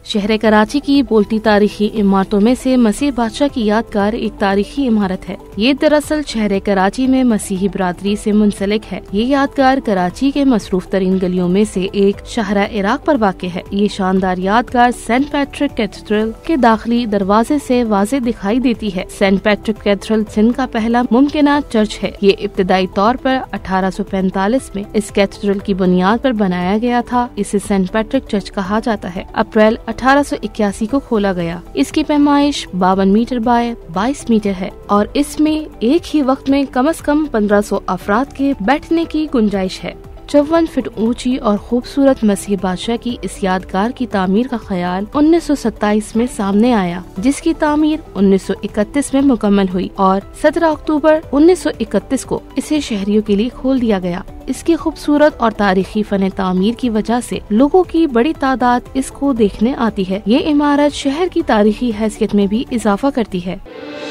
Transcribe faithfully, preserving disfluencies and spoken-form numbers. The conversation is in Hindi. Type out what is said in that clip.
शहर कराची की बोलती तारीखी इमारतों में से मसीह बादशाह की यादगार एक तारीखी इमारत है। ये दरअसल शहर कराची में मसीही बरादरी से मुंसलिक है। ये यादगार कराची के मसरूफ तरीन गलियों में से एक शाहरा इराक पर वाक़ है। ये शानदार यादगार सेंट पैट्रिक कैथेड्रल के दाखिली दरवाजे से वाज़े दिखाई देती है। सेंट पैट्रिक कैथेड्रल सिंध का पहला मुमकिना चर्च है। ये इब्तदाई तौर पर अठारह सौ पैंतालीस में इस कैथेड्रल की बुनियाद पर बनाया गया था। इसे सेंट पैट्रिक चर्च कहा जाता है। अप्रैल अठारह सौ इक्यासी को खोला गया। इसकी पैमाइश बावन मीटर बाय बाईस मीटर है और इसमें एक ही वक्त में कम से कम पंद्रह सौ अफराद के बैठने की गुंजाइश है। चौवन फीट ऊंची और खूबसूरत मसीह बादशाह की इस यादगार की तामीर का ख्याल उन्नीस सौ सत्ताईस में सामने आया, जिसकी तामीर उन्नीस सौ इकतीस में मुकम्मल हुई और सत्रह अक्टूबर उन्नीस सौ इकतीस को इसे शहरियों के लिए खोल दिया गया। इसकी खूबसूरत और तारीखी फन तामीर की वजह से लोगों की बड़ी तादाद इसको देखने आती है। ये इमारत शहर की तारीखी हैसियत में भी इजाफा करती है।